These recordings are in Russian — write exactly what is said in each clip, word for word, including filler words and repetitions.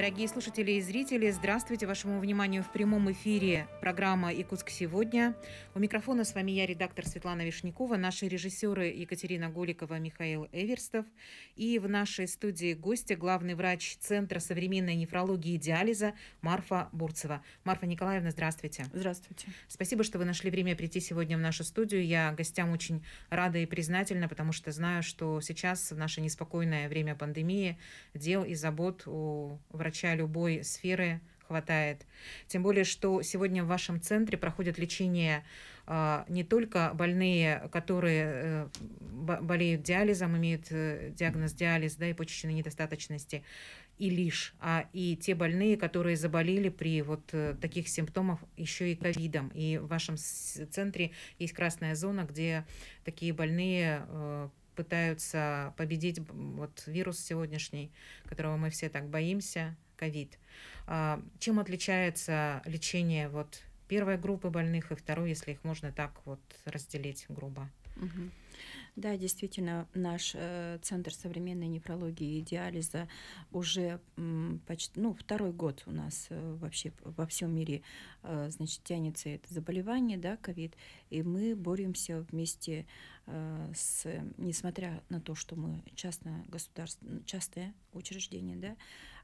Дорогие слушатели и зрители, здравствуйте! Вашему вниманию в прямом эфире программа «Якутск сегодня». У микрофона с вами я, редактор Светлана Вишнякова, наши режиссеры Екатерина Голикова, Михаил Эверстов. И в нашей студии гостья, главный врач Центра современной нефрологии и диализа Марфа Бурцева. Марфа Николаевна, здравствуйте. Здравствуйте. Спасибо, что вы нашли время прийти сегодня в нашу студию. Я гостям очень рада и признательна, потому что знаю, что сейчас в наше неспокойное время пандемии дел и забот у врача любой сферы хватает. Тем более, что сегодня в вашем центре проходят лечение э, не только больные, которые э, болеют диализом, имеют э, диагноз диализ, да, и почечной недостаточности, и лишь, а и те больные, которые заболели при вот э, таких симптомах еще и ковидом. И в вашем центре есть красная зона, где такие больные э, пытаются победить вот вирус сегодняшний, которого мы все так боимся, ковид. Чем отличается лечение вот первой группы больных и второй, если их можно так вот разделить грубо? Угу. Да, действительно, наш э, Центр современной нефрологии и диализа уже м, почти, ну, второй год у нас э, вообще во всем мире, э, значит, тянется это заболевание, да, ковид, и мы боремся вместе э, с, несмотря на то, что мы частное государство, частное учреждение, да,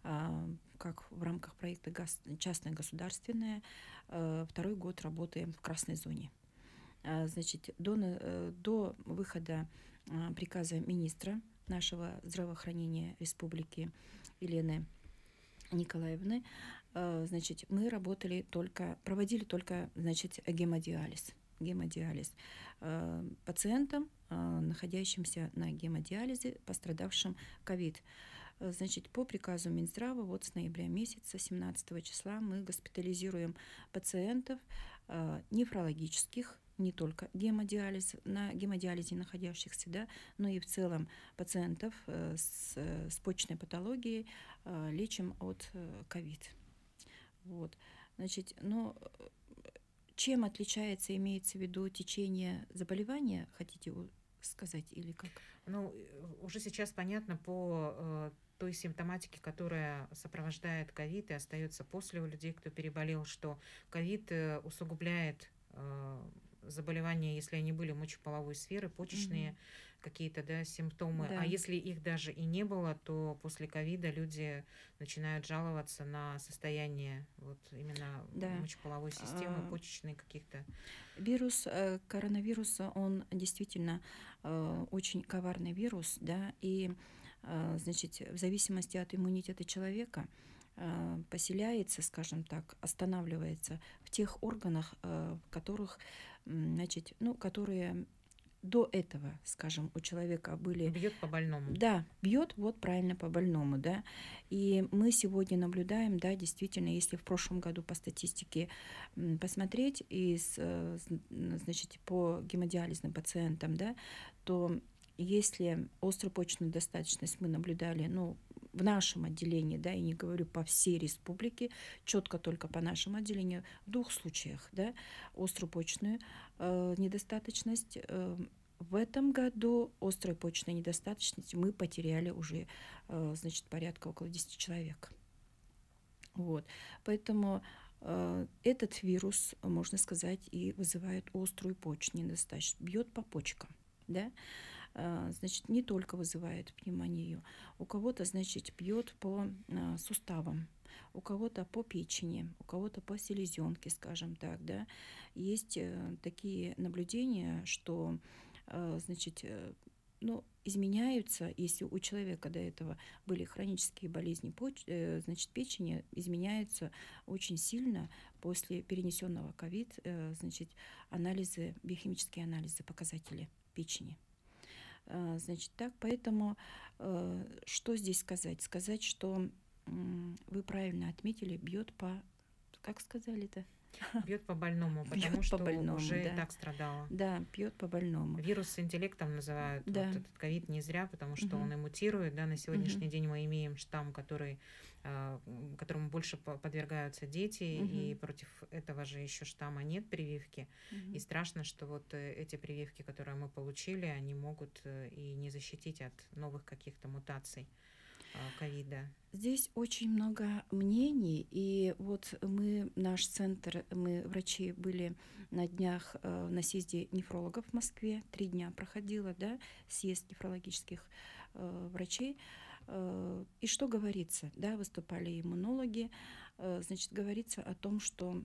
э, как в рамках проекта гос, частное государственное, э, второй год работаем в красной зоне. Значит, до, до выхода приказа министра нашего здравоохранения республики Елены Николаевны, значит, мы работали только, проводили только, значит, гемодиализ. гемодиализ пациентам, находящимся на гемодиализе, пострадавшим ковид. Значит, по приказу Минздрава вот с ноября месяца, семнадцатого числа, мы госпитализируем пациентов нефрологических, не только гемодиализ, на гемодиализе находящихся, да, но и в целом пациентов с, с почечной патологией лечим от ковид. Вот. Значит, но чем отличается, имеется в виду, течение заболевания, хотите сказать или как? Ну, уже сейчас понятно по той симптоматике, которая сопровождает ковид и остается после у людей, кто переболел, что ковид усугубляет заболевания, если они были мочеполовой сферы, почечные угу. какие-то, да, симптомы. Да. А если их даже и не было, то после ковида люди начинают жаловаться на состояние вот именно да. мочеполовой системы, а... почечной каких-то. Вирус коронавируса, он действительно очень коварный вирус, да, и, значит, в зависимости от иммунитета человека поселяется, скажем так, останавливается в тех органах, в которых, значит, ну, которые до этого, скажем, у человека были... Бьет по больному. Да, бьет вот правильно по больному, да. И мы сегодня наблюдаем, да, действительно, если в прошлом году по статистике посмотреть, из, значит, по гемодиализным пациентам, да, то если острую почечную недостаточность мы наблюдали, ну, в нашем отделении, да, и не говорю по всей республике, четко только по нашему отделению, в двух случаях, да, острую почечную э, недостаточность. Э, в этом году острую почечную недостаточность мы потеряли уже, э, значит, порядка около десяти человек. Вот, поэтому э, этот вирус, можно сказать, и вызывает острую почечную недостаточность, бьет по почкам. Да? Значит, не только вызывает пневмонию, у кого-то, значит, бьет по суставам, у кого-то по печени, у кого-то по селезенке, скажем так, да. Есть такие наблюдения, что, значит, ну, изменяются, если у человека до этого были хронические болезни поч- значит, печени, изменяются очень сильно после перенесенного ковид, значит, анализы, биохимические анализы, показатели печени. Значит, так, поэтому что здесь сказать? Сказать, что вы правильно отметили, бьет по, как сказали-то? Бьет по больному, потому бьет что по больному, уже да. и так страдала. Да, бьет по больному. Вирус с интеллектом называют да. вот этот ковид не зря, потому что угу. он и мутирует. Да, на сегодняшний угу. день мы имеем штамм, который, которому больше подвергаются дети, угу. и против этого же еще штамма нет прививки. Угу. И страшно, что вот эти прививки, которые мы получили, они могут и не защитить от новых каких-то мутаций. ковида? Здесь очень много мнений, и вот мы, наш центр, мы, врачи, были на днях э, на съезде нефрологов в Москве, три дня проходило, да, съезд нефрологических э, врачей. Э, и что говорится, да, выступали иммунологи, э, значит, говорится о том, что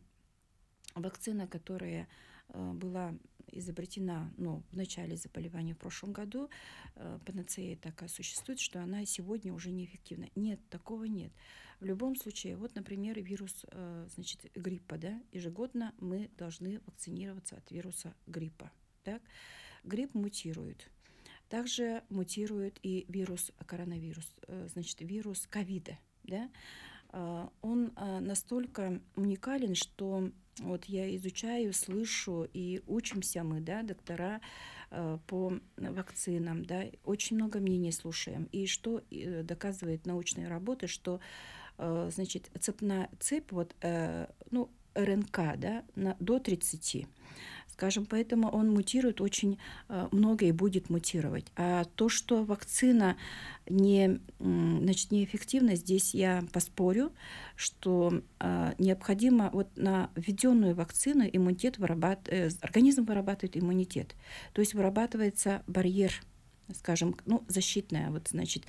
вакцина, которая э, была изобретена, ну, в начале заболевания в прошлом году, э, панацея такая существует, что она сегодня уже неэффективна. Нет, такого нет. В любом случае, вот, например, вирус, э, значит, гриппа, да, ежегодно мы должны вакцинироваться от вируса гриппа. Так? Грипп мутирует. Также мутирует и вирус коронавирус, э, значит, вирус ковида, да. Э, он э, настолько уникален, что вот я изучаю, слышу, и учимся мы, да, доктора, э, по вакцинам, да, очень много мнений слушаем. И что э, доказывает научные работы, что, э, значит, цепная цепь, вот, э, ну, РНК, да, на, до тридцати, скажем, поэтому он мутирует очень э, много и будет мутировать. А то, что вакцина не, значит, неэффективна, здесь я поспорю, что э, необходимо вот на введенную вакцину иммунитет вырабатывает, э, организм вырабатывает иммунитет, то есть вырабатывается барьер, скажем, ну, защитная, вот, значит,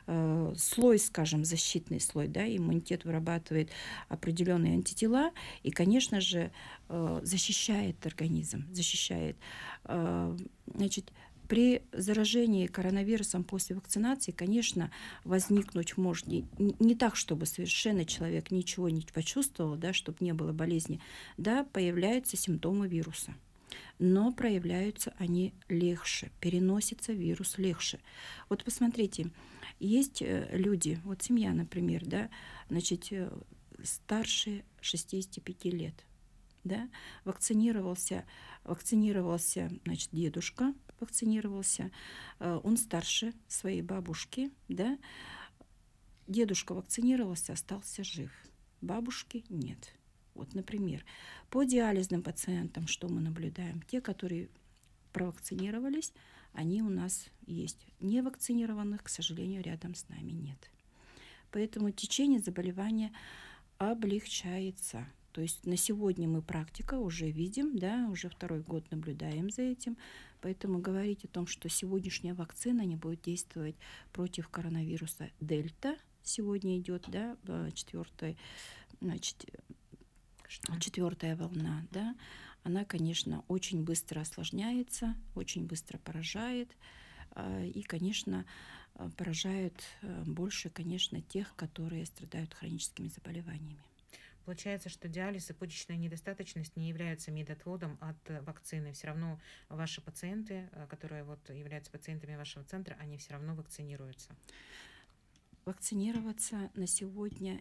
э, слой, скажем, защитный слой, да, иммунитет вырабатывает определенные антитела и, конечно же, э, защищает организм, защищает. Э, значит, при заражении коронавирусом после вакцинации, конечно, возникнуть может не, не так, чтобы совершенно человек ничего не почувствовал, да, чтобы не было болезни, да, появляются симптомы вируса. Но проявляются они легче, переносится вирус легче. Вот посмотрите, есть люди, вот семья, например, да, значит, старше шестидесяти пяти лет, да, вакцинировался, вакцинировался, значит, дедушка вакцинировался, он старше своей бабушки, да, дедушка вакцинировался, остался жив, бабушки нет. Вот, например, по диализным пациентам, что мы наблюдаем? Те, которые провакцинировались, они у нас есть. Невакцинированных, к сожалению, рядом с нами нет. Поэтому течение заболевания облегчается. То есть на сегодня мы практика уже видим, да, уже второй год наблюдаем за этим. Поэтому говорить о том, что сегодняшняя вакцина не будет действовать против коронавируса дельта, сегодня идет, да, четвертая, значит, четвертая волна, да, она, конечно, очень быстро осложняется, очень быстро поражает, и, конечно, поражает больше, конечно, тех, которые страдают хроническими заболеваниями. Получается, что диализ и почечная недостаточность не являются медотводом от вакцины. Все равно ваши пациенты, которые вот являются пациентами вашего центра, они все равно вакцинируются. Вакцинироваться на сегодня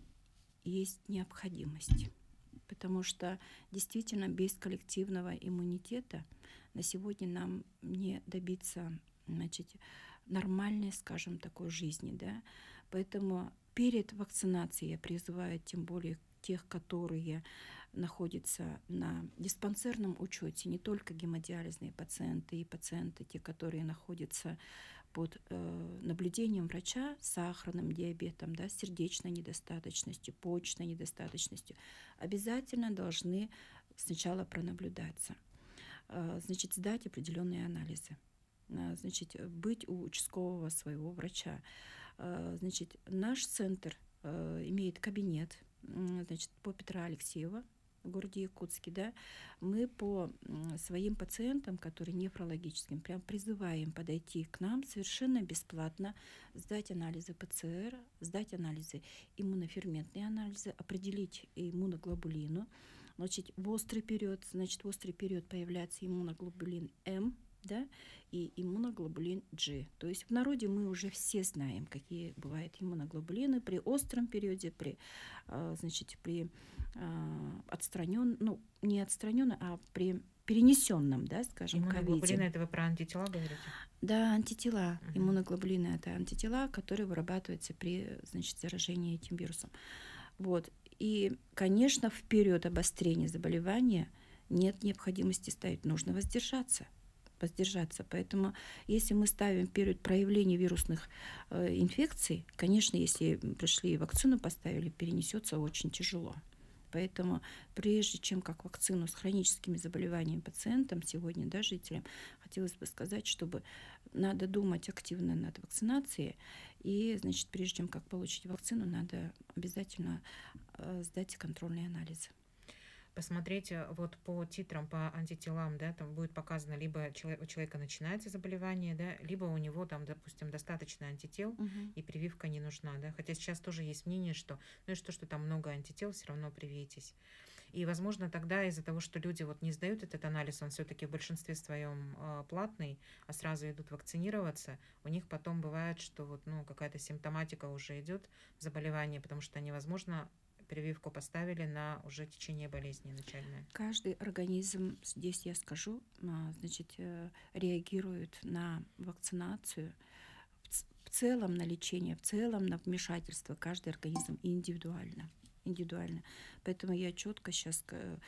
есть необходимость, потому что действительно без коллективного иммунитета на сегодня нам не добиться, значит, нормальной, скажем, такой жизни, да. Поэтому перед вакцинацией я призываю, тем более тех, которые находятся на диспансерном учете, не только гемодиализные пациенты и пациенты, те, которые находятся под э, наблюдением врача с сахарным диабетом, да, сердечной недостаточностью, почечной недостаточностью, обязательно должны сначала пронаблюдаться, э, значит, сдать определенные анализы, э, значит, быть у участкового своего врача. Э, значит, наш центр э, имеет кабинет, э, значит, по Петра Алексеева в городе Якутске, да, мы по своим пациентам, которые нефрологическим, прям призываем подойти к нам совершенно бесплатно, сдать анализы ПЦР, сдать анализы, иммуноферментные анализы, определить иммуноглобулину. Значит, в острый период, значит, в острый период появляется иммуноглобулин М, да, и иммуноглобулин G. То есть в народе мы уже все знаем, какие бывают иммуноглобулины при остром периоде, при, значит, при отстраненном, ну, не отстраненном, а при перенесенном, да, скажем, иммуноглобулины, это вы про антитела говорите? Да, антитела. Uh-huh. Иммуноглобулины — это антитела, которые вырабатываются при, значит, заражении этим вирусом. Вот. И, конечно, в период обострения заболевания нет необходимости ставить, нужно воздержаться. воздержаться. Поэтому если мы ставим период проявления вирусных э, инфекций, конечно, если пришли и вакцину поставили, перенесется очень тяжело. Поэтому прежде чем как вакцину с хроническими заболеваниями пациентам, сегодня, да, жителям, хотелось бы сказать, чтобы надо думать активно над вакцинацией. И, значит, прежде чем как получить вакцину, надо обязательно э, сдать контрольные анализы. Посмотреть э, вот по титрам, по антителам, да, там будет показано, либо чело- у человека начинается заболевание, да, либо у него там, допустим, достаточно антител, Мгм. и прививка не нужна, да. Хотя сейчас тоже есть мнение, что, ну и что, что там много антител, все равно привейтесь. И, возможно, тогда из-за того, что люди вот не сдают этот анализ, он все-таки в большинстве своем э, платный, а сразу идут вакцинироваться, у них потом бывает, что вот, ну, какая-то симптоматика уже идет, заболевание, потому что они, возможно, прививку поставили на уже течение болезни начальное. Каждый организм, здесь я скажу, а, значит, э, реагирует на вакцинацию, в ц- в целом на лечение, в целом на вмешательство. Каждый организм индивидуально. Индивидуально. Поэтому я четко сейчас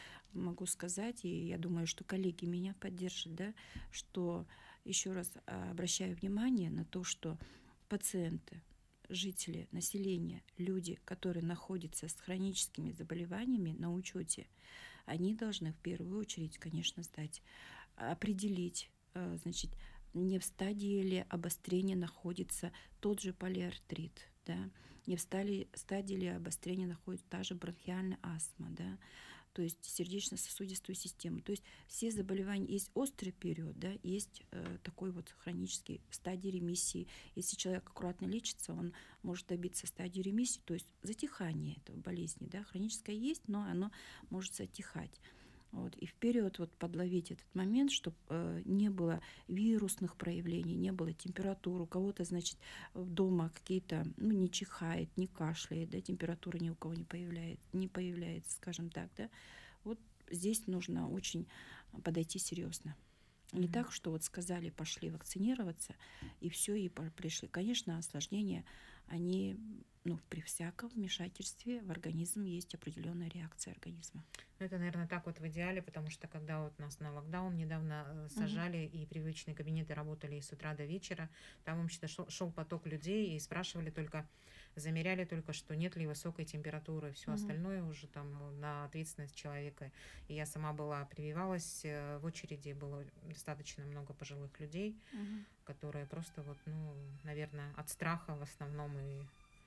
могу сказать, и я думаю, что коллеги меня поддержат, да, что еще раз а, обращаю внимание на то, что пациенты, жители, население, люди, которые находятся с хроническими заболеваниями на учете, они должны в первую очередь, конечно, сдать, определить, э, значит, не в стадии ли обострения находится тот же полиартрит, да, не в стали- стадии ли обострения находится та же бронхиальная астма, да, то есть сердечно-сосудистую систему. То есть все заболевания, есть острый период, да, есть э, такой вот хронический стадии ремиссии. Если человек аккуратно лечится, он может добиться стадии ремиссии, то есть затихания этого болезни, да, хроническое есть, но оно может затихать. Вот. И в период вот подловить этот момент, чтобы э, не было вирусных проявлений, не было температуры. У кого-то, значит, дома какие-то, ну, не чихает, не кашляет, да, температура ни у кого не появляется, не появляется, скажем так, да. Вот здесь нужно очень подойти серьезно. Не Мгм. так, что вот сказали, пошли вакцинироваться, и все, и по- пришли. Конечно, осложнения, они, ну, при всяком вмешательстве в организм есть определенная реакция организма. Ну, это, наверное, так вот в идеале, потому что когда вот нас на локдаун недавно э, Мгм. сажали, и привычные кабинеты работали и с утра до вечера, там, в общем-то, шел, шел поток людей, и спрашивали только, замеряли только, что нет ли высокой температуры, все Мгм. остальное уже там ну, на ответственность человека. И я сама была, прививалась, э, в очереди было достаточно много пожилых людей, Мгм. которые просто вот, ну, наверное, от страха в основном и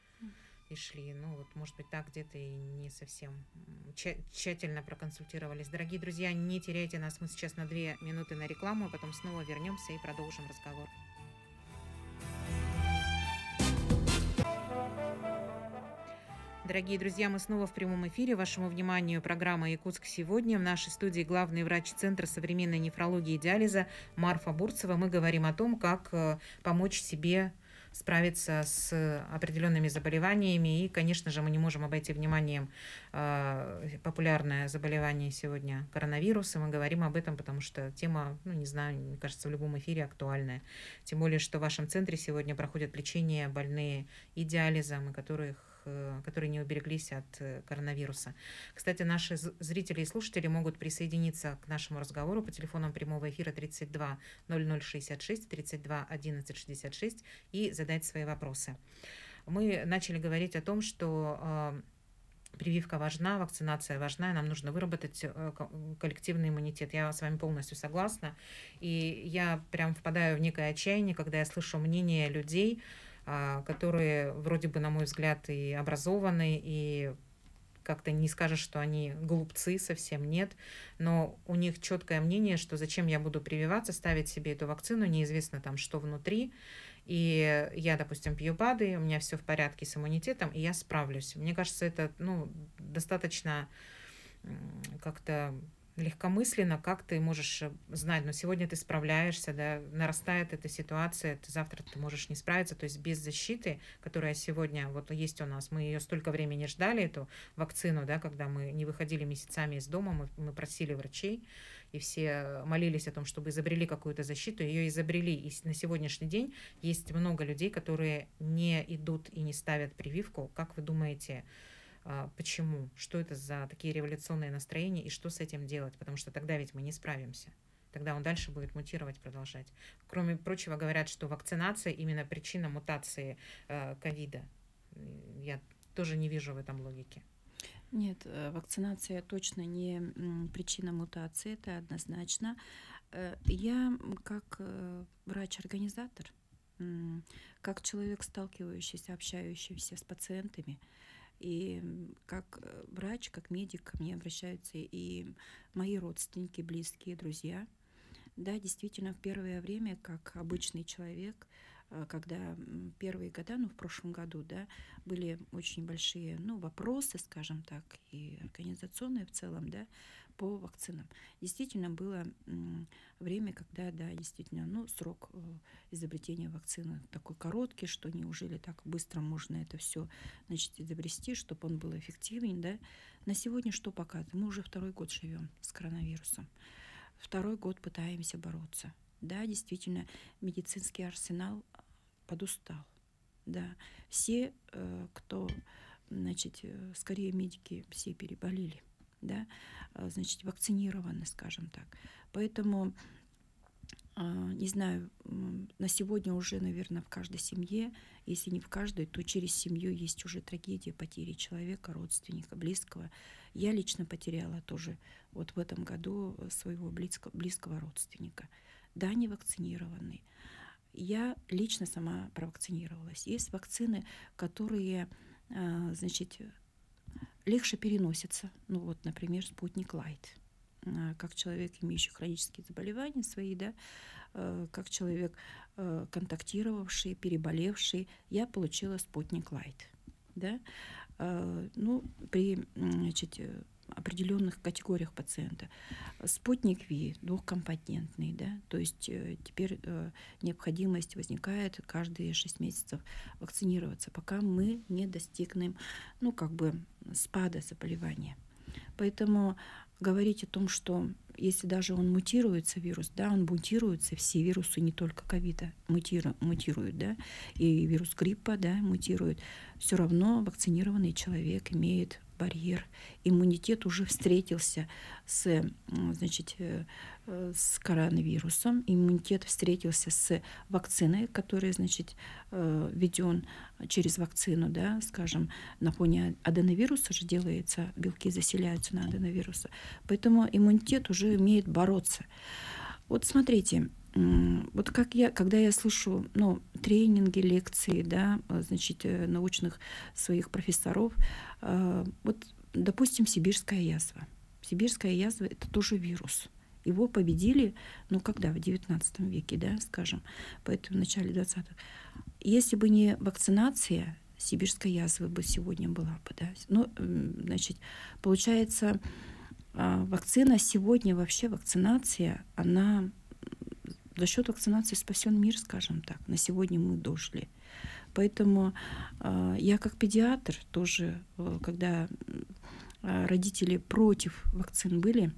и шли. Ну, вот, может быть, так где-то и не совсем тща- тщательно проконсультировались. Дорогие друзья, не теряйте нас. Мы сейчас на две минуты на рекламу, а потом снова вернемся и продолжим разговор. Дорогие друзья, мы снова в прямом эфире. Вашему вниманию программа «Якутск сегодня». В нашей студии главный врач Центра современной нефрологии и диализа Марфа Бурцева. Мы говорим о том, как э, помочь себе справиться с определенными заболеваниями. И, конечно же, мы не можем обойти вниманием э, популярное заболевание сегодня коронавирус. И мы говорим об этом, потому что тема, ну, не знаю, мне кажется, в любом эфире актуальная. Тем более, что в вашем центре сегодня проходят лечение больные и диализом, и которых которые не убереглись от коронавируса. Кстати, наши зрители и слушатели могут присоединиться к нашему разговору по телефонам прямого эфира тридцать два ноль ноль шестьдесят шесть, тридцать два одиннадцать шестьдесят шесть и задать свои вопросы. Мы начали говорить о том, что прививка важна, вакцинация важна, и нам нужно выработать коллективный иммунитет. Я с вами полностью согласна. И я прям впадаю в некое отчаяние, когда я слышу мнение людей, которые вроде бы, на мой взгляд, и образованы, и как-то не скажешь, что они глупцы, совсем нет, но у них четкое мнение, что зачем я буду прививаться, ставить себе эту вакцину, неизвестно там, что внутри, и я, допустим, пью БАДы, у меня все в порядке с иммунитетом, и я справлюсь. Мне кажется, это, ну, достаточно как-то легкомысленно, как ты можешь знать, но сегодня ты справляешься, да, нарастает эта ситуация, ты завтра ты можешь не справиться, то есть без защиты, которая сегодня вот есть у нас, мы ее столько времени ждали, эту вакцину, да, когда мы не выходили месяцами из дома, мы, мы просили врачей, и все молились о том, чтобы изобрели какую-то защиту, ее изобрели, и на сегодняшний день есть много людей, которые не идут и не ставят прививку. Как вы думаете, почему? Что это за такие революционные настроения и что с этим делать? Потому что тогда ведь мы не справимся. тогда он дальше будет мутировать, продолжать. Кроме прочего, говорят, что вакцинация именно причина мутации э, ковида. Я тоже не вижу в этом логики. Нет, э, вакцинация точно не м, причина мутации, это однозначно. Э, Я м, как э, врач-организатор, м, как человек, сталкивающийся, общающийся с пациентами, и м, как э, врач, как медик ко мне обращаются и мои родственники, близкие, друзья. Да, действительно, в первое время, как обычный человек, э, когда м, первые года, ну, в прошлом году, да, были очень большие, ну, вопросы, скажем так, и организационные в целом, да, по вакцинам. Действительно, было м, время, когда, да, действительно, ну, срок э, изобретения вакцины такой короткий, что неужели так быстро можно это все, значит, изобрести, чтобы он был эффективен, да. На сегодня что показывает? Мы уже второй год живем с коронавирусом. Второй год пытаемся бороться. Да, действительно, медицинский арсенал подустал. Да, все, э, кто, значит, э, скорее медики, все переболели, да, э, значит, вакцинированы, скажем так. Поэтому, э, не знаю, м, на сегодня уже, наверное, в каждой семье, если не в каждой, то через семью есть уже трагедия потери человека, родственника, близкого. Я лично потеряла тоже вот в этом году своего близкого, близкого родственника. Да, не вакцинированный. Я лично сама провакцинировалась. Есть вакцины, которые, э, значит, легче переносятся. Ну вот, например, спутник Лайт. Э, Как человек, имеющий хронические заболевания свои, да, э, как человек, э, контактировавший, переболевший, я получила спутник Лайт. Да? Э, Ну, при м, значит, э, определенных категориях пациента. Спутник Ви двухкомпонентный, да, то есть э, теперь э, необходимость возникает каждые шесть месяцев вакцинироваться, пока мы не достигнем, ну, как бы спада заболевания. Поэтому говорить о том, что если даже он мутируется, вирус, да, он мутируется, все вирусы, не только ковида, мутиру, мутируют, да, и вирус гриппа, да, мутирует, все равно вакцинированный человек имеет барьер, иммунитет уже встретился с, м, значит, э, э, с коронавирусом, иммунитет встретился с вакциной, которая, значит, э, введен через вакцину, да, скажем, на фоне аденовируса же делается, белки заселяются на аденовируса, поэтому иммунитет уже умеет бороться. Вот смотрите, м, вот как я, когда я слышу, ну, тренинги, лекции, да, э, значит, э, научных своих профессоров, э, вот, допустим, сибирская язва. Сибирская язва — это тоже вирус. Его победили, ну, когда, в девятнадцатом веке, да, скажем, поэтому в начале двадцатых. Если бы не вакцинация, сибирская язва бы сегодня была бы, да. Ну, м, значит, получается, а, вакцина сегодня, вообще вакцинация, она за счет вакцинации спасен мир, скажем так. На сегодня мы дожили. Поэтому э, я как педиатр тоже, э, когда э, родители против вакцин были,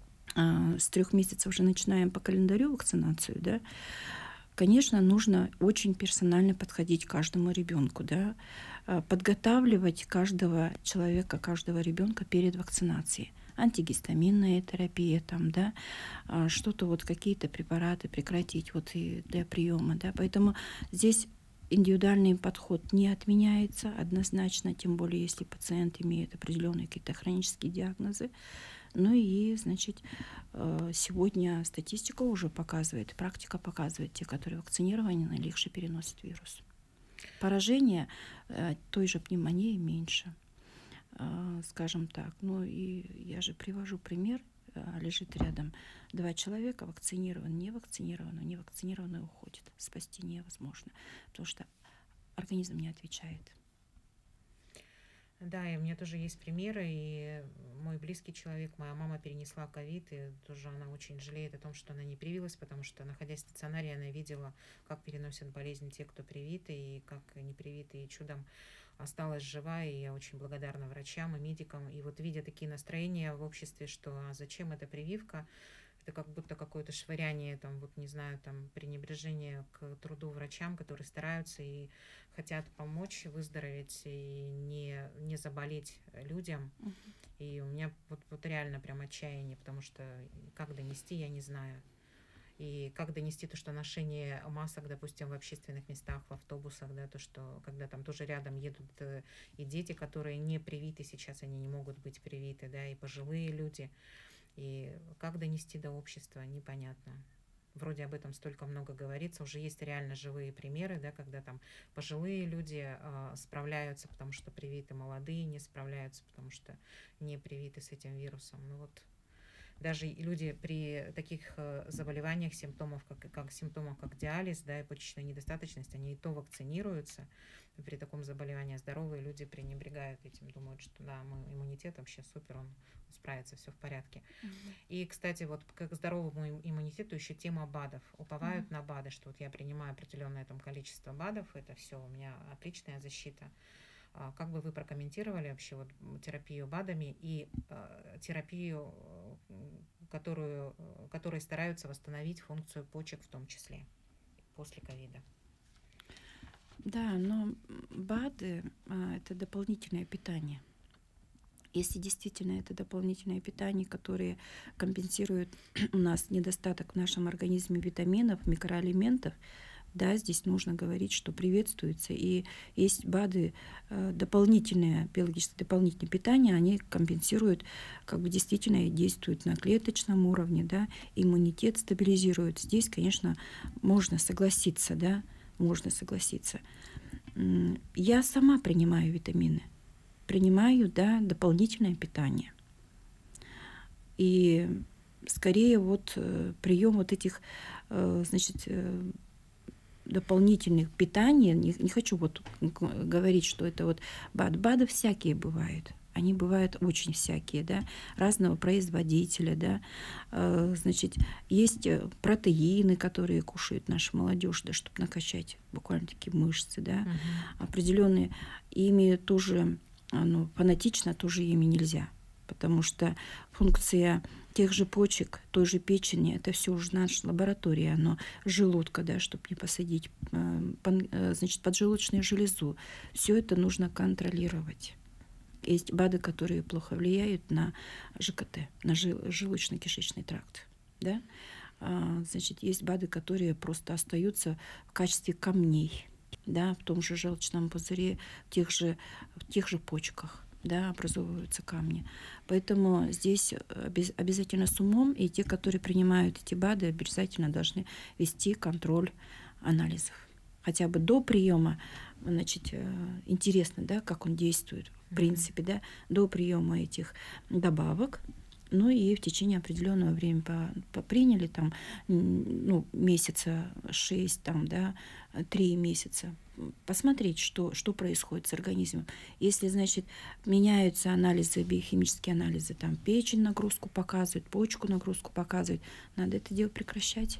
э, с трех месяцев уже начинаем по календарю вакцинацию, да, конечно, нужно очень персонально подходить к каждому ребенку, да, э, подготавливать каждого человека, каждого ребенка перед вакцинацией. Антигистаминная терапия, там, да, а, что-то вот, какие-то препараты прекратить вот и для приема, да, поэтому здесь индивидуальный подход не отменяется однозначно, тем более если пациент имеет определенные какие-то хронические диагнозы. Ну и, значит, э, сегодня статистика уже показывает, практика показывает, те, которые вакцинированы, легче переносят вирус. Поражение э, той же пневмонии меньше, э, скажем так. Ну и я же привожу пример. э, Лежит рядом два человека, вакцинирован, не вакцинирован, не вакцинированный уходит. Спасти невозможно, потому что организм не отвечает. Да, и у меня тоже есть примеры, и мой близкий человек, моя мама перенесла ковид, и тоже она очень жалеет о том, что она не привилась, потому что, находясь в стационаре, она видела, как переносят болезнь те, кто привиты, и как непривитые чудом осталась жива, и я очень благодарна врачам и медикам. И вот видя такие настроения в обществе, что а зачем эта прививка, это как будто какое-то швыряние, там, вот не знаю, там, пренебрежение к труду врачам, которые стараются и хотят помочь выздороветь и не, не заболеть людям. И у меня вот, вот реально прям отчаяние, потому что как донести, я не знаю. И как донести то, что ношение масок, допустим, в общественных местах, в автобусах, да, то, что когда там тоже рядом едут э, и дети, которые не привиты сейчас, они не могут быть привиты, да, и пожилые люди. И как донести до общества, непонятно. Вроде об этом столько много говорится, уже есть реально живые примеры, да, когда там пожилые люди э, справляются, потому что привиты, молодые не справляются, потому что не привиты с этим вирусом. Ну вот даже люди при таких э, заболеваниях, симптомов, как, как симптомах, как диализ, да, и почечная недостаточность, они и то вакцинируются. При таком заболевании здоровые люди пренебрегают этим, думают, что да, мой иммунитет вообще супер, он справится, все в порядке. Mm-hmm. И, кстати, вот к здоровому иммунитету еще тема БАДов. Уповают mm-hmm. на БАДы, что вот я принимаю определенное там количество БАДов, это все, у меня отличная защита. Как бы вы прокомментировали вообще вот терапию БАДами и э, терапию, которую, которые стараются восстановить функцию почек в том числе после ковида? Да, но БАДы а, это дополнительное питание. Если действительно это дополнительное питание, которое компенсирует у нас недостаток в нашем организме витаминов, микроэлементов, да, здесь нужно говорить, что приветствуется. И есть БАДы, дополнительное, биологическое дополнительное питание, они компенсируют, как бы действительно действуют на клеточном уровне, да, иммунитет стабилизируют. Здесь, конечно, можно согласиться, да, можно согласиться. Я сама принимаю витамины, принимаю, да, дополнительное питание. И скорее вот прием вот этих, значит, дополнительных питаний, не, не хочу вот говорить, что это вот БАД. БАДы всякие бывают. Они бывают очень всякие, да, разного производителя, да. Э, значит, есть протеины, которые кушает наша молодежь, да, чтобы накачать буквально такие мышцы, да, uh-huh. определенные. Ими тоже, ну, фанатично тоже ими нельзя, потому что функция тех же почек, той же печени, это все уже наша лаборатория, оно желудка, да, чтобы не посадить, значит, поджелудочную железу. Все это нужно контролировать. Есть БАДы, которые плохо влияют на ЖКТ, на желудочно-кишечный тракт, да. Значит, есть БАДы, которые просто остаются в качестве камней, да, в том же желчном пузыре, в тех же, в тех же почках. Да, образовываются камни. Поэтому здесь обязательно с умом, и те, которые принимают эти БАДы, обязательно должны вести контроль анализов. Хотя бы до приема, значит, интересно, да, как он действует, в принципе, да, до приема этих добавок. Ну и в течение определенного времени приняли, там, ну, месяца шесть, там, да, три месяца, посмотреть, что, что происходит с организмом. Если, значит, меняются анализы, биохимические анализы, там, печень нагрузку показывает, почку нагрузку показывает, надо это дело прекращать.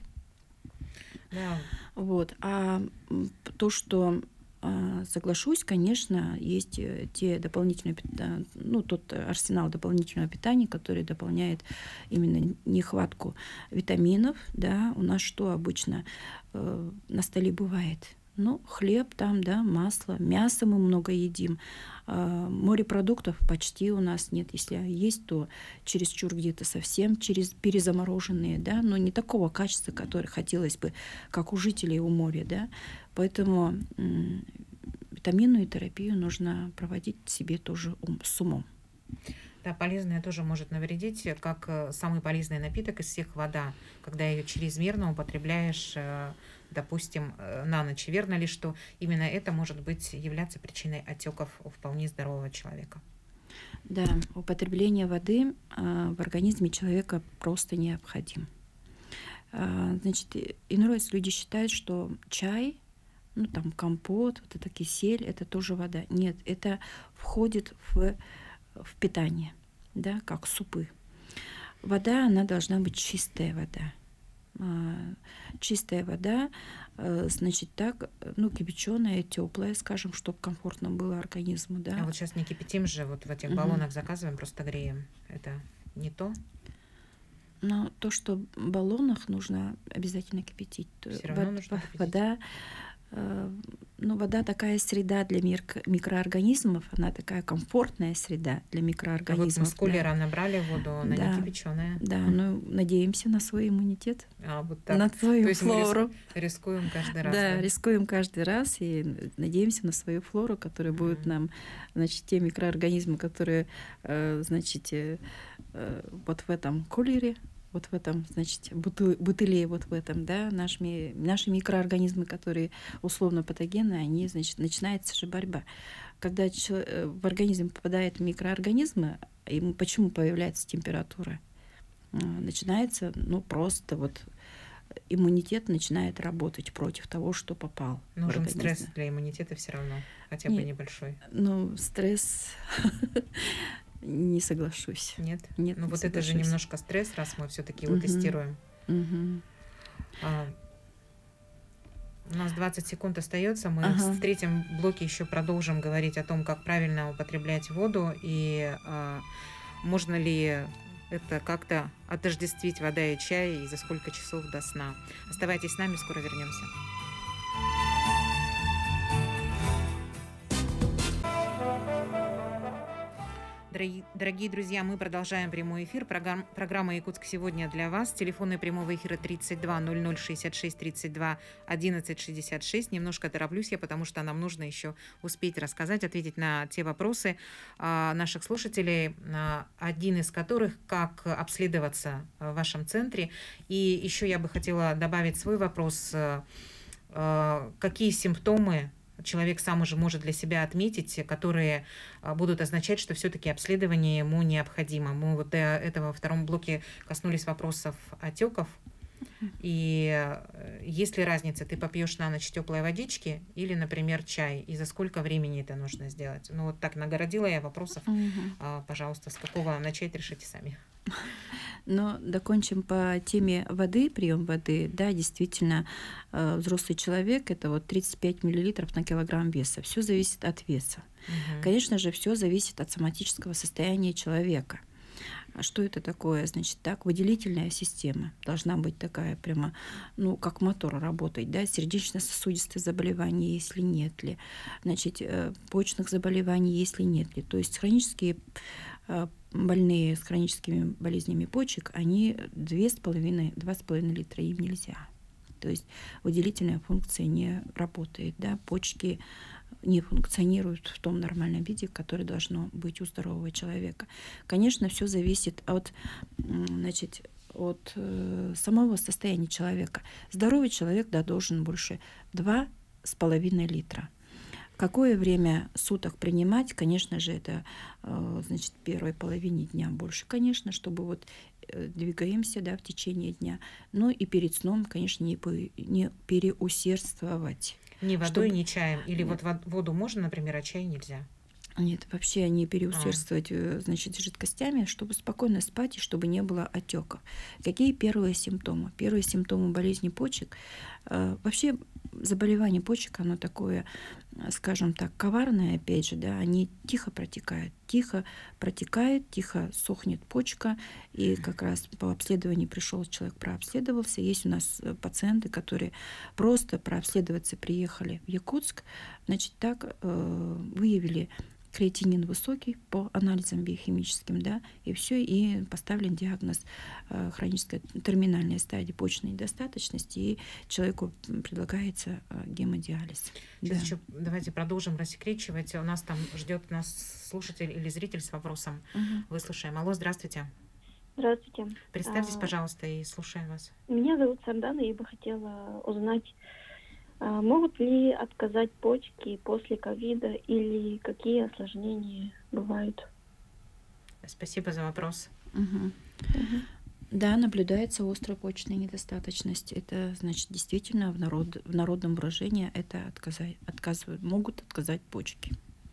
Да. Вот. А то, что соглашусь, конечно, есть те дополнительные, ну, тот арсенал дополнительного питания, который дополняет именно нехватку витаминов, да, у нас что обычно э, на столе бывает? Ну, хлеб там, да, масло, мясо мы много едим, э, морепродуктов почти у нас нет, если есть, то чересчур где-то совсем через перезамороженные, да, но не такого качества, которое хотелось бы, как у жителей у моря, да. Поэтому м- витаминную терапию нужно проводить себе тоже ум, с умом. Да, полезное тоже может навредить, как самый полезный напиток из всех вода, когда ее чрезмерно употребляешь, допустим, на ночь. Верно ли, что именно это может быть являться причиной отеков у вполне здорового человека? Да, употребление воды в организме человека просто необходимо. Значит, иной раз люди считают, что чай, ну там компот, вот это кисель, это тоже вода. Нет, это входит в, в питание, да, как супы. Вода, она должна быть чистая вода. А, чистая вода, а, значит, так, ну, кипяченая, теплая, скажем, чтобы комфортно было организму, да. А вот сейчас не кипятим же, вот в этих uh-huh. баллонах заказываем, просто греем. Это не то? Но то, что в баллонах нужно обязательно кипятить. Все равно нужно кипятить. Вода э, ну, вода такая среда для мир- микроорганизмов, она такая комфортная среда для А вот мы микроорганизмов, с да. кулера набрали воду, она не Да, кипяченая. да, ну, надеемся на свой иммунитет, А вот на так. То свою есть мы рис- флору. рискуем каждый раз, Да, да? рискуем каждый раз и н- надеемся на свою флору, которая будет М. нам, значит, те микроорганизмы, которые, э, значит, э, э, вот в этом кулере, вот в этом, значит, бутыл- бутыле, вот в этом, да, наш ми- наши микроорганизмы, которые условно патогенны, они, значит, начинается же борьба. Когда чел- э, в организм попадают микроорганизмы, ему почему появляется температура? А, Начинается, ну, просто вот иммунитет начинает работать против того, что попал в Нужен стресс организм. для иммунитета все равно, хотя бы Нет, небольшой. ну, стресс не соглашусь. Нет? Нет, Ну не вот это же соглашусь. немножко стресс, раз мы все-таки его Мгм, тестируем. мгм. А, У нас двадцать секунд остается. Мы в Ага. с- третьем блоке еще продолжим говорить о том, как правильно употреблять воду и а, можно ли это как-то отождествить вода и чай и за сколько часов до сна. Оставайтесь с нами, скоро вернемся. Дороги- Дорогие друзья, мы продолжаем прямой эфир. Программ- Программа «Якутск сегодня» для вас. Телефоны прямого эфира тридцать два ноль ноль шестьдесят шесть тридцать два одиннадцать шестьдесят шесть. Немножко тороплюсь я, потому что нам нужно еще успеть рассказать, ответить на те вопросы а, наших слушателей, а, один из которых «Как обследоваться в вашем центре?». И еще я бы хотела добавить свой вопрос. а, а, Какие симптомы человек сам уже может для себя отметить, которые а, будут означать, что все-таки обследование ему необходимо. Мы вот э, этого во втором блоке коснулись вопросов отеков. И э, есть ли разница, ты попьешь на ночь теплой водички или, например, чай, и за сколько времени это нужно сделать? Ну вот так нагородила я вопросов. Мгм. А, Пожалуйста, с какого начать, решите сами. Но докончим по теме воды, прием воды. Да, действительно, э, взрослый человек это вот тридцать пять миллилитров на килограмм веса. Все зависит от веса. Мгм. Конечно же, все зависит от соматического состояния человека. А что это такое? Значит, так, выделительная система должна быть такая прямо, ну, как мотор работать, да, сердечно-сосудистые заболевания, если нет ли, значит, э, почечных заболеваний, если нет ли. То есть хронические э, больные с хроническими болезнями почек, они две с половиной, два с половиной литра им нельзя. То есть выделительная функция не работает, да, почки не функционируют в том нормальном виде, который должно быть у здорового человека. Конечно, все зависит от, м, значит, от э, самого состояния человека. Здоровый человек, да, должен больше два с половиной литра. Какое время суток принимать? Конечно же, это э, значит, в первой половине дня больше, конечно, чтобы вот э, двигаемся, да, в течение дня. Но и перед сном, конечно, не, по- не переусердствовать. Ни водой, Чтобы ни чаем. Или вот вод- воду можно, например, а чай нельзя. нет, вообще не А, переусердствовать, э, значит, жидкостями, чтобы спокойно спать и чтобы не было отеков. Какие первые симптомы? Первые симптомы болезни почек. э, Вообще заболевание почек, оно такое, э, скажем так, коварное, опять же, да, они тихо протекают, тихо протекает, тихо сохнет почка, и как раз по обследованию пришел человек, прообследовался. Есть у нас э, пациенты, которые просто прообследоваться приехали в Якутск, значит, так э, выявили креатинин высокий по анализам биохимическим, да, и все, и поставлен диагноз э, хроническая терминальная стадия почечной недостаточности, и человеку предлагается э, гемодиализ. Сейчас Да. еще давайте продолжим рассекречивать. У нас там ждет нас слушатель или зритель с вопросом. Мгм. Выслушаем. Алло, здравствуйте. Здравствуйте. Представьтесь, А, пожалуйста, и слушаем вас. Меня зовут Сардана, и я бы хотела узнать, а, могут ли отказать почки после ковида или какие осложнения бывают? Спасибо за вопрос. Мгм. Мгм. Да, наблюдается острая почечная недостаточность. Это значит действительно в, народ, в народном выражении это отказать, отказывают, могут отказать почки.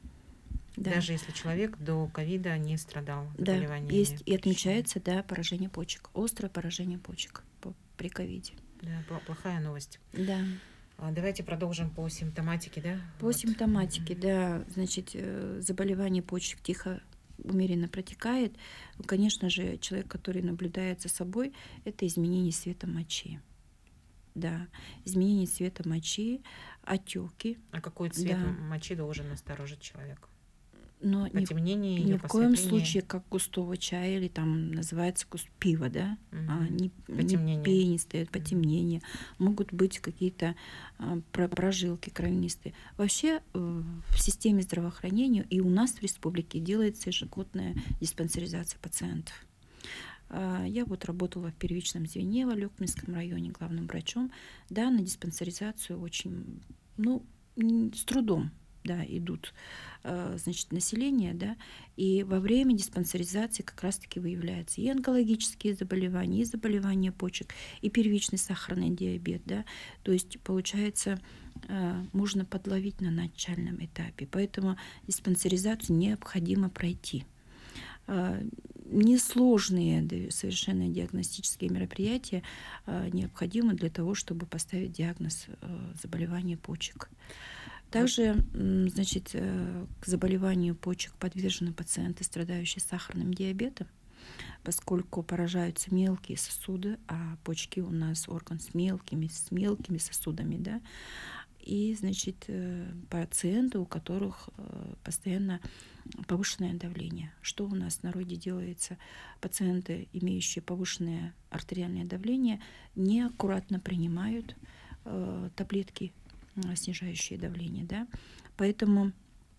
Да. Даже если человек до ковида не страдал Да, заболеваниями. есть и почечными. отмечается, да, поражение почек, острое поражение почек по- при ковиде. Да, пла- плохая новость. Да. А, Давайте продолжим по симптоматике, да? По Вот. симптоматике, Мгм. да, значит, э, заболевание почек тихо, умеренно протекает. Ну, конечно же, человек, который наблюдает за собой, это изменение света мочи. да, изменение цвета мочи, отеки. А какой цвет Да. мочи должен насторожить человека? Но ни, Потемнение ни ее, в коем посветление? случае, как густого чая или там называется густ пиво, да, а, Мгм. не, не Потемнение. пенистые, Мгм. потемнения, могут быть какие-то а, про- прожилки кровянистые. Вообще э, в системе здравоохранения и у нас в республике делается ежегодная диспансеризация пациентов. А, Я вот работала в первичном звене в Алекминском районе главным врачом. Да, на диспансеризацию очень, ну, м, с трудом, да, идут, э, значит, население, да, и во время диспансеризации как раз-таки выявляются и онкологические заболевания, и заболевания почек, и первичный сахарный диабет, да, то есть получается, э, можно подловить на начальном этапе, поэтому диспансеризацию необходимо пройти. А, Несложные д- совершенно диагностические мероприятия а, необходимы для того, чтобы поставить диагноз э, заболевания почек. Также, м, значит, э, к заболеванию почек подвержены пациенты, страдающие сахарным диабетом, поскольку поражаются мелкие сосуды, а почки у нас орган с мелкими, с мелкими сосудами, да, и, значит, э, пациенты, у которых э, постоянно повышенное давление. Что у нас в народе делается? Пациенты, имеющие повышенное артериальное давление, неаккуратно принимают э, таблетки, э, снижающие давление, да, поэтому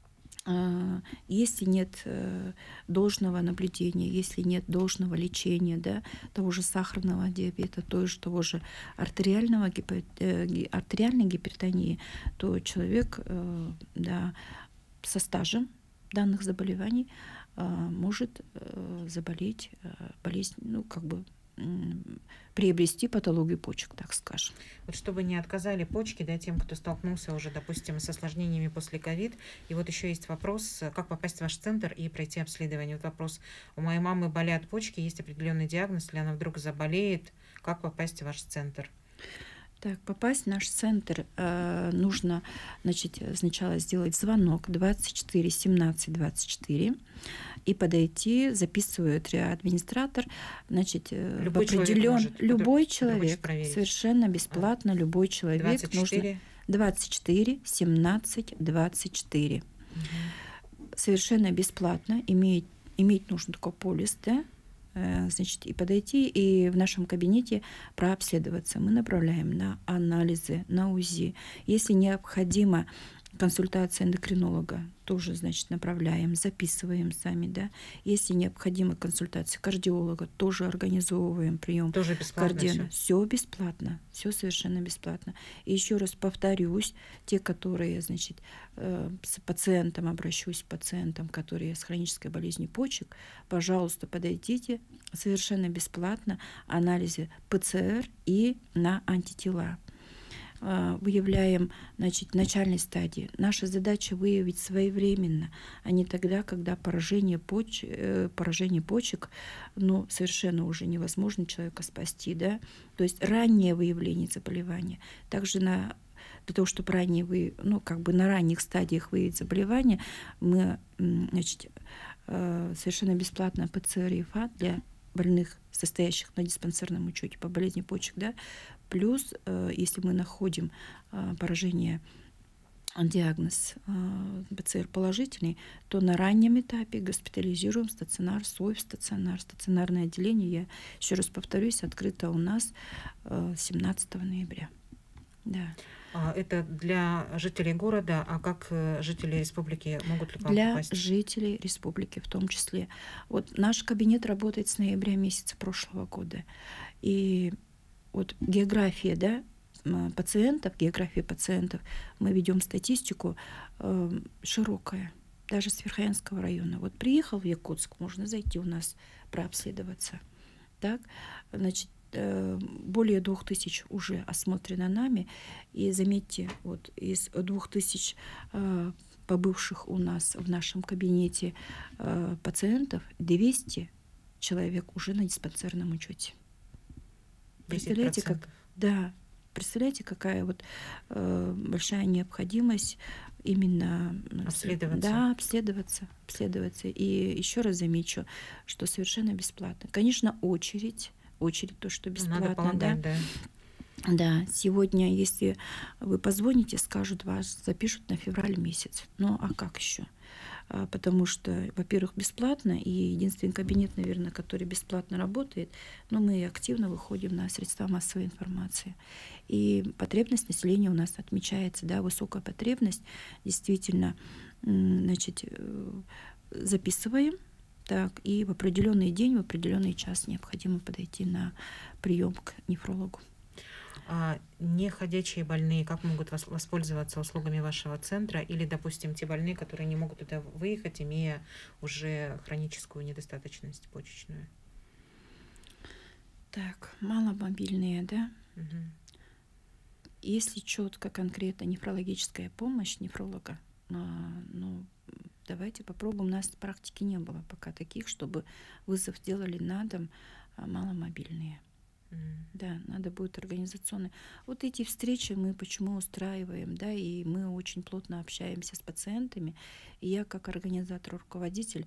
а, если нет э, должного наблюдения, если нет должного лечения, да, того же сахарного диабета, той же, того же артериального гипо- э, ги- артериальной гипертонии, то человек э, да, со стажем данных заболеваний э, может э, заболеть э, болезнь, ну, как бы м, приобрести патологию почек, так скажем. Вот чтобы не отказали почки, да, тем, кто столкнулся уже, допустим, с осложнениями после ковид. И вот еще есть вопрос, э, как попасть в ваш центр и пройти обследование. Вот вопрос, у моей мамы болят почки, есть определенный диагноз, если она вдруг заболеет, как попасть в ваш центр? Так, попасть в наш центр э, нужно, значит, сначала сделать звонок двадцать четыре семнадцать двадцать четыре и подойти, записывает администратор, значит, э, в Любой человек определен может, который, любой который хочет человек, проверить. совершенно А, бесплатно, любой человек двадцать нужно четыре. двадцать четыре семнадцать двадцать четыре. Мгм. Совершенно бесплатно, иметь, иметь нужно только полис, да, э, значит, и подойти, и в нашем кабинете прообследоваться. Мы направляем на анализы, на УЗИ. Если необходима консультация эндокринолога, тоже, значит, направляем, записываем сами, да. Если необходима консультация кардиолога, тоже организовываем прием Тоже бесплатно кардио. все. Все бесплатно, все совершенно бесплатно. И еще раз повторюсь, те, которые, значит, э, с пациентом, обращусь к пациентам, которые с хронической болезнью почек, пожалуйста, подойдите совершенно бесплатно, анализы ПЦР и на антитела. Э, Выявляем, значит, в начальной стадии. Наша задача выявить своевременно, а не тогда, когда поражение, поч... э, поражение почек, ну, совершенно уже невозможно человека спасти, да. То есть раннее выявление заболевания. Также на для того, чтобы ранее вы, ну, как бы на ранних стадиях выявить заболевание, мы, м, значит, э, совершенно бесплатно ПЦР и ФА для больных, состоящих на диспансерном учете по болезни почек, да, плюс, э, если мы находим э, поражение, диагноз э, ПЦР положительный, то на раннем этапе госпитализируем в стационар, свой в стационар. Стационарное отделение, я еще раз повторюсь, открыто у нас э, семнадцатого ноября. Да. А, это для жителей города, а как э, жители республики могут ли к вам Для попасть? жителей республики в том числе. Вот наш кабинет работает с ноября месяца прошлого года. И вот география, да, м, пациентов, география пациентов, мы ведем статистику э, широкая, даже с Верхоянского района. Вот приехал в Якутск, можно зайти у нас прообследоваться. Так, значит, э, более двух тысяч уже осмотрено нами. И заметьте, вот из двух тысяч э, побывших у нас в нашем кабинете э, пациентов, двести человек уже на диспансерном учете. Представляете, как, да, представляете, какая вот э, большая необходимость именно э, Обследоваться. Да, обследоваться, обследоваться. И еще раз замечу, что совершенно бесплатно. Конечно, очередь, очередь то, что Ну, бесплатно, надо полагать, да. да. Да, сегодня, если вы позвоните, скажут, вас запишут на февраль месяц. Ну, а как еще? А, Потому что, во-первых, бесплатно, и единственный кабинет, наверное, который бесплатно работает, но мы активно выходим на средства массовой информации. И потребность населения у нас отмечается, да, высокая потребность. Действительно, м, значит, э, записываем, так, и в определенный день, в определенный час необходимо подойти на прием к нефрологу. А неходячие больные как могут вос- воспользоваться услугами вашего центра? Или, допустим, те больные, которые не могут туда выехать, имея уже хроническую недостаточность почечную? Так, маломобильные, да? Мгм. Если четко, конкретно нефрологическая помощь нефролога, а, ну, давайте попробуем. У нас практики не было пока таких, чтобы вызов делали на дом, а, маломобильные. М. Да, надо будет организационно. Вот эти встречи мы почему устраиваем, да, и мы очень плотно общаемся с пациентами. И я как организатор, руководитель,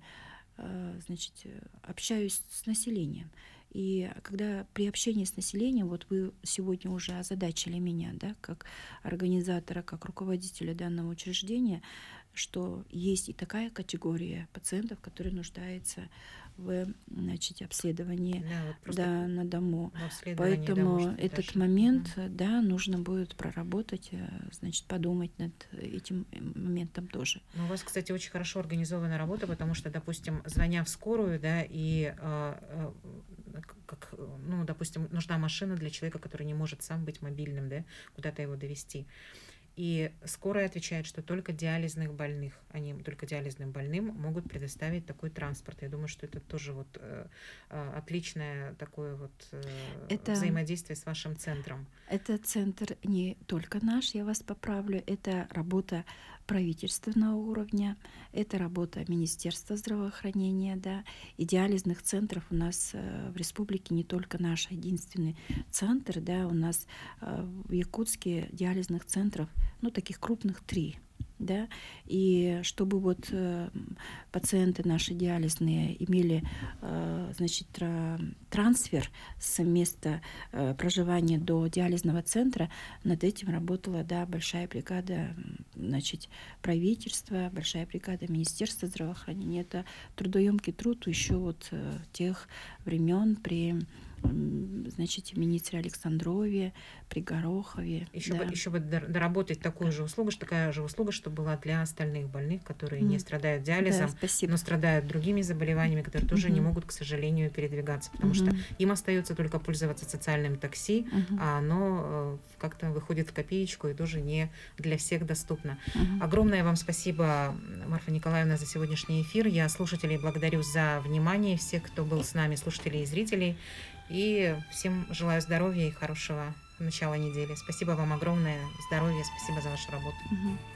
э, значит, э, общаюсь с населением. И когда при общении с населением, вот вы сегодня уже озадачили меня, да, как организатора, как руководителя данного учреждения, что есть и такая категория пациентов, которые нуждаются в, значит, обследовании, Да, вот просто да, на дому. в обследовании, да, Поэтому может быть, этот даже. момент, Мгм. да, нужно будет проработать, э, значит, подумать над этим э, моментом тоже. Ну, у вас, кстати, очень хорошо организована работа, потому что, допустим, звоня в скорую, да, и, а, а, к- как, э, ну, допустим, нужна машина для человека, который не может сам быть мобильным, да, куда-то его довести. И скорая отвечает, что только диализных больных, они только диализным больным могут предоставить такой транспорт. Я думаю, что это тоже вот э, э, отличное такое вот э, Это взаимодействие с вашим центром. Это центр не только наш, я вас поправлю, это работа правительственного уровня, это работа Министерства здравоохранения, да, и диализных центров у нас э, в республике не только наш единственный центр, да, у нас э, в Якутске диализных центров, ну, таких крупных три. Да, и чтобы вот э, пациенты наши диализные имели, э, значит, тра- трансфер с места э, проживания до диализного центра, над этим работала, да, большая бригада, м, значит, правительства, большая бригада Министерства здравоохранения. Это трудоемкий труд еще вот э, тех времен при, м, значит, министре Александрове, при Горохове. Еще Да. бы, еще бы дор- доработать такую же услугу, что такая же услуга, чтобы была для остальных больных, которые не М, страдают Да, диализом, спасибо. но страдают другими заболеваниями, которые тоже не Мгм. могут, к сожалению, передвигаться, потому что Мгм. им остается только пользоваться социальным такси, Мгм. а оно э, как-то выходит в копеечку и тоже не для всех доступно. Мгм. Огромное вам спасибо, Марфа Николаевна, за сегодняшний эфир. Я слушателей благодарю за внимание, всех, кто был с нами, слушателей и зрителей. И всем желаю здоровья и хорошего начала недели. Спасибо вам огромное. Здоровья. Спасибо за вашу работу. Мгм.